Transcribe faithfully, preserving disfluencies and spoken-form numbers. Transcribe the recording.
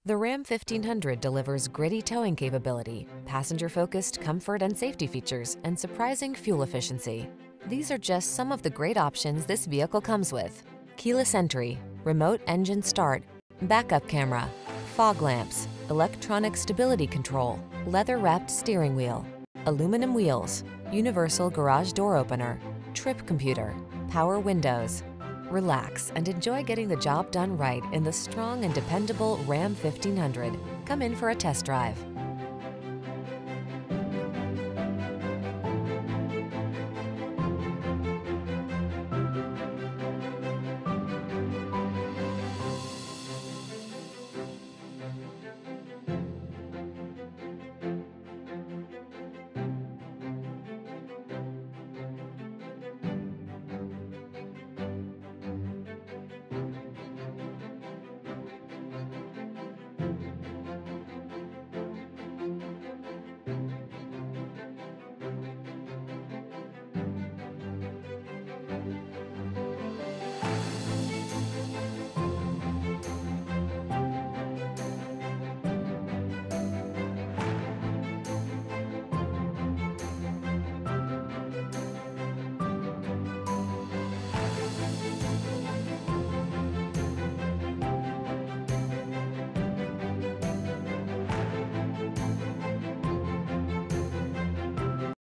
The Ram fifteen hundred delivers gritty towing capability, passenger-focused comfort and safety features, and surprising fuel efficiency. These are just some of the great options this vehicle comes with: keyless entry, remote engine start, backup camera, fog lamps, electronic stability control, leather-wrapped steering wheel, aluminum wheels, universal garage door opener, trip computer, power windows. Relax and enjoy getting the job done right in the strong and dependable Ram fifteen hundred. Come in for a test drive.